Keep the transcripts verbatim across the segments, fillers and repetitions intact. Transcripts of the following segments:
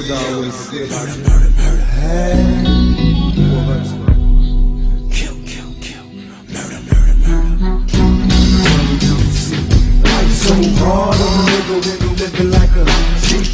niggas always sick. Murder, murder, Hey. kill, kill, kill. Murder, murder, murder. Life so hard on a nigga when you living like a G.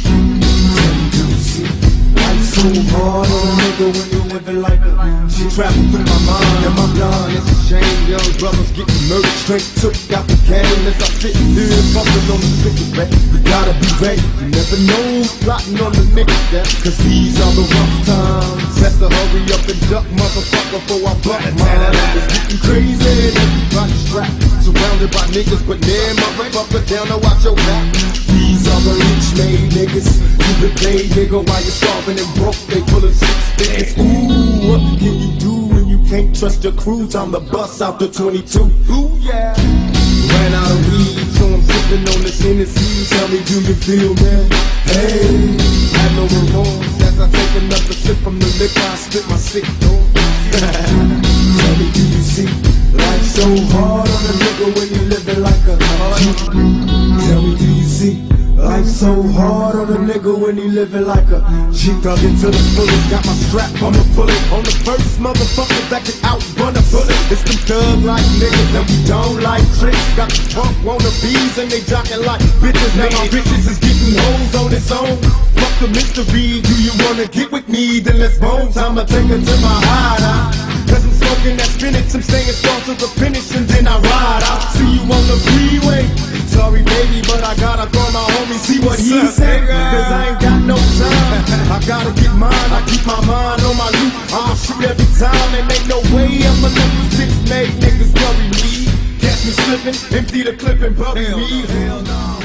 Life so hard on a nigga when you living like a G. Travel through my mind and my blood. It's a shame young brothers getting murdered straight took out the game. As I sit here bumping on the cigarette, you gotta be ready. You never know who's plotting on the niggas that, cause these are the rough times. Best to hurry up and duck, motherfucker, before I buck mine. It's getting crazy, everybody's strapped, surrounded by niggas, but damn, motherfucker, down to watch your back. These are the rich-made niggas. You been paid, nigga, while you're starving and broke. They full of six figures. Ooh, what can you do when you can't trust your crew? Time to bust out the twenty-two. Ooh, yeah. Ran out of weed, so I'm sipping on this Hennessy. Tell me, do you feel, man? Hey, had no remorse as I take another sip from the liquor. I spit my sick door. Tell me, do you see? Life so hard on a nigga when you living like a G. Tell me, do you see? Life so hard on a nigga when he living like a G. Dug into the fullest, got my strap on the bullet. On the first motherfucker that can outrun a bullet. It's them thug-like niggas that we don't like tricks. Got the punk wannabes and they jockin' like bitches. Now my bitches is getting hoes on its own. Fuck the mystery, do you wanna get with me? Then let's bone. Time to take her to my hideout. Cause I'm smoking that spinach, I'm staying strong to the finish, and then I ride out. See you on the freeway. Sorry baby, but I gotta call my homie, see what he say. Cause I ain't got no time. I gotta get mine, I keep my mind on my loot. I'ma shoot every time, and ain't no way I'ma let these bitch made niggas worry me. Catch me slipping, empty the clip and bury me. Hell no.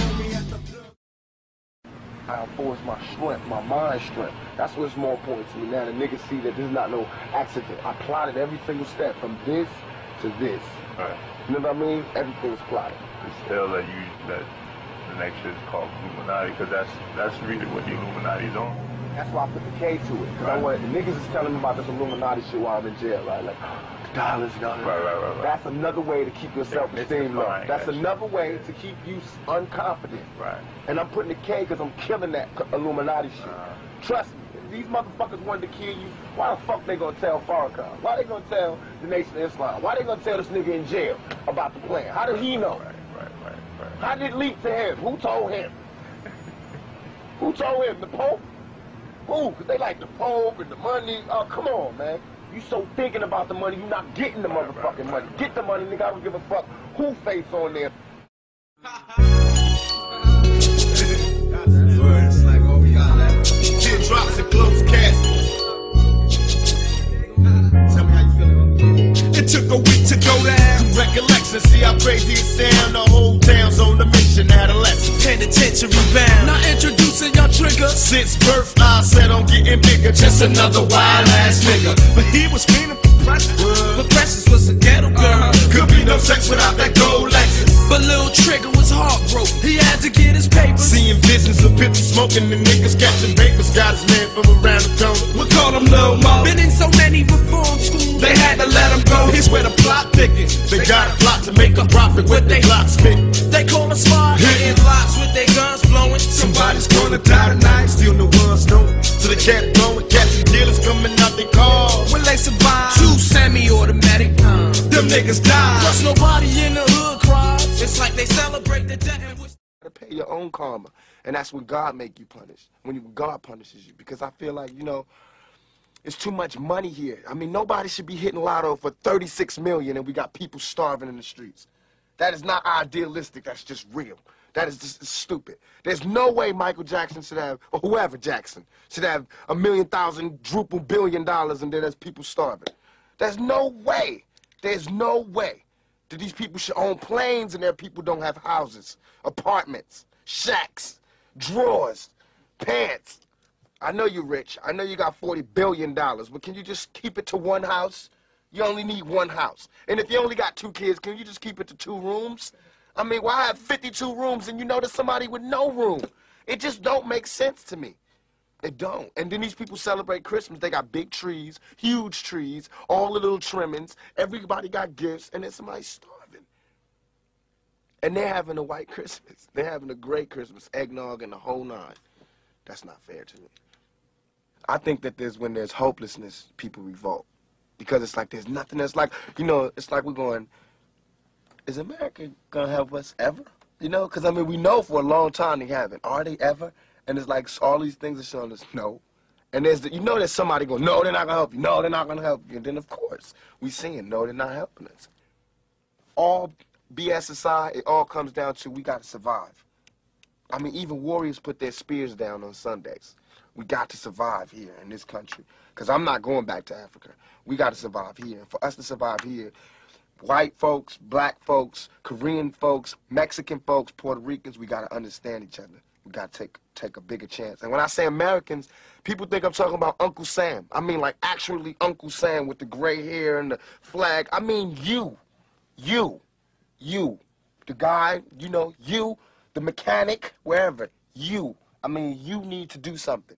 I enforce my strength, my mind strength. That's what's more important to me now. The niggas see that this is not no accident. I plotted every single step from this to this. Right. You know what I mean? Everything's plotted. It's still that you that the next shit is called Illuminati, because that's that's really what the Illuminati's on. That's why I put the K to it. Cause Right. I want, the niggas is telling me about this Illuminati shit while I'm in jail, right? Like, dollars, dollars. Right, right, right, right. That's another way to keep your self-esteem low. Mystifying That's that another way to keep you unconfident. Right. And I'm putting the K because I'm killing that Illuminati shit. Uh, Trust me, if these motherfuckers wanted to kill you, why the fuck they gonna tell Farrakhan? Why they gonna tell the Nation of Islam? Why they gonna tell this nigga in jail about the plan? How did he know? Right, right, right, right. How did it leak to him? Who told him? Who told him? The Pope? Who? Because they like the Pope and the money. Oh, come on, man. You so thinking about the money, you not getting the Right, motherfucking right, money. right. Get the money, nigga. I don't give a fuck who face on there. It's like, oh, we got that. Teardrops and closed caskets. Tell me how you feeling. It took a week to go down. Recollection, see how crazy it sound. The whole town's on the mission, adolescent. Penitentiary bound. Now introducing your trigger. Since birth, I said I'm getting bigger. Just another wild ass nigga. But he was feeling for Precious. But Precious was a ghetto girl. Could be no sex without that gold Lexus. But Lil Trigger was heartbroken. He had to get his papers. Seeing visions of people smoking and niggas catching papers. Got his man from around the corner. We call him Lil Mo. Been in so many reform schools, they had to let him go. Here's where the plot thickens. They got a plot to make a profit with their clock spit. They call him smart, hitting blocks with their guns blowing. Somebody's gonna die tonight, still no one's knowing. So they kept going, catching dealers coming out they call. When they survive, two semi-automatic, them niggas die. Plus nobody in the hood cries. It's like they celebrate the death and wish. To pay your own karma, and that's when God make you punish. When you, God punishes you, because I feel like, you know, it's too much money here. I mean, nobody should be hitting lotto for thirty-six million and we got people starving in the streets. That is not idealistic. That's just real. That is just stupid. There's no way Michael Jackson should have, or whoever Jackson, should have a million thousand, druple billion dollars and then there's people starving. There's no way. There's no way that these people should own planes and their people don't have houses, apartments, shacks, drawers, pants. I know you're rich. I know you got forty billion dollars, but can you just keep it to one house? You only need one house. And if you only got two kids, can you just keep it to two rooms? I mean, why have fifty-two rooms and you know there's somebody with no room? It just don't make sense to me. It don't. And then these people celebrate Christmas. They got big trees, huge trees, all the little trimmings. Everybody got gifts, and then somebody's starving. And they're having a white Christmas. They're having a great Christmas, eggnog and the whole nine. That's not fair to me. I think that there's when there's hopelessness, people revolt. Because it's like there's nothing that's like, you know, it's like we're going, is America going to help us ever? You know, because, I mean, we know for a long time they haven't. Are they ever? And it's like all these things are showing us no. And there's, the, you know there's somebody going, no, they're not going to help you. No, they're not going to help you. And then, of course, we seeing, no, they're not helping us. All B S aside, it all comes down to we got to survive. I mean, even warriors put their spears down on Sundays. We got to survive here in this country. Because I'm not going back to Africa. We got to survive here. And for us to survive here, white folks, black folks, Korean folks, Mexican folks, Puerto Ricans, we got to understand each other. We got to take take a bigger chance. And when I say Americans, people think I'm talking about Uncle Sam. I mean, like, actually Uncle Sam with the gray hair and the flag. I mean you. You. You. The guy, you know, you. The mechanic, wherever, you. I mean, you need to do something.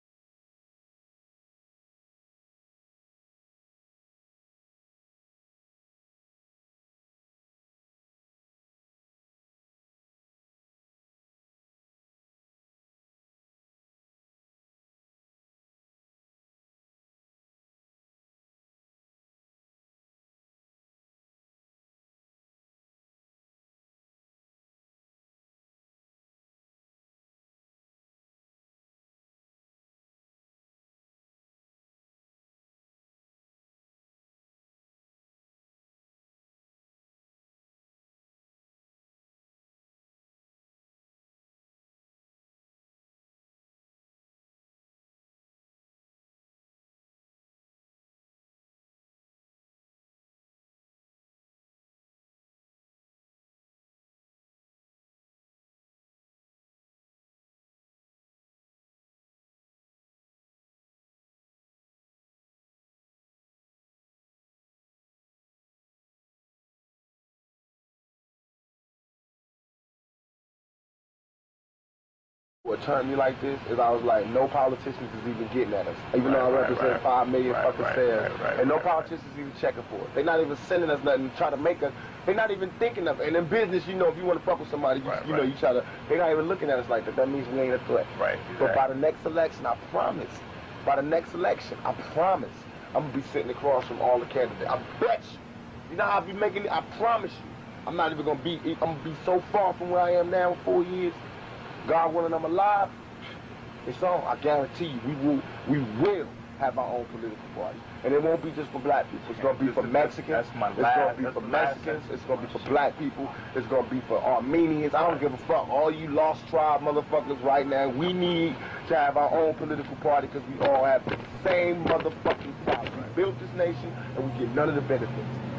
What turned me like this is I was like, no politicians is even getting at us. Even right, though I represent right, right. five million right, fucking right, sales. Right, right, and no right. politicians is even checking for it. They're not even sending us nothing to try to make us. They're not even thinking of it. And in business, you know, if you want to fuck with somebody, you, right, you know, right. you try to, they're not even looking at us like that. That means we ain't a threat. Right. But right. by the next election, I promise, by the next election, I promise, I'm going to be sitting across from all the candidates. I bet you. You know how I be making it? I promise you. I'm not even going to be, I'm going to be so far from where I am now in four years. God willing, I'm alive. It's on. I guarantee you, we will, we will have our own political party, and it won't be just for black people. It's gonna be for Mexicans. It's gonna be for Mexicans. It's gonna be for black people. It's gonna be for Armenians. I don't give a fuck. All you lost tribe motherfuckers right now, we need to have our own political party because we all have the same motherfucking problem. We built this nation, and we get none of the benefits.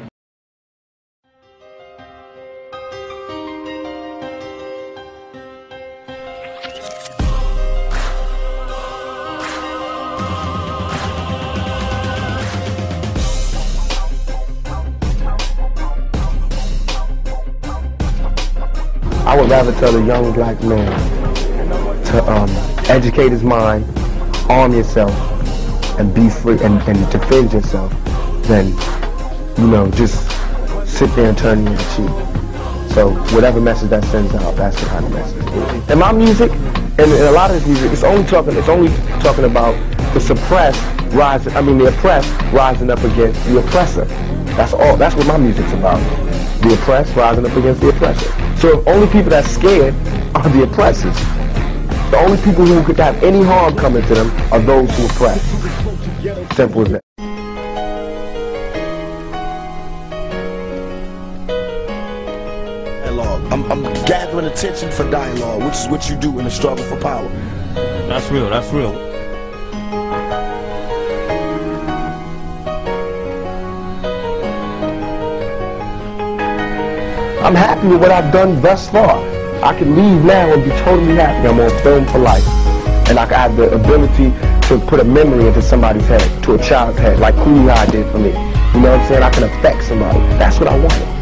I would rather tell a young black man to um, educate his mind, arm yourself, and be free, and, and defend yourself, than, you know, just sit there and turn the other cheek. So whatever message that sends out, that's the kind of message. And my music, and, and a lot of this music, it's only talking, it's only talking about the suppressed rising, I mean the oppressed rising up against the oppressor. That's all. That's what my music's about. The oppressed rising up against the oppressor. So the only people that's scared are the oppressors. The only people who could have any harm coming to them are those who oppress. Simple as that. Dialogue. I'm, I'm gathering attention for dialogue, which is what you do in the struggle for power. That's real. That's real. I'm happy with what I've done thus far. I can leave now and be totally happy. I'm on film for life. And I have the ability to put a memory into somebody's head, to a child's head, like Cooley High did for me. You know what I'm saying? I can affect somebody. That's what I wanted.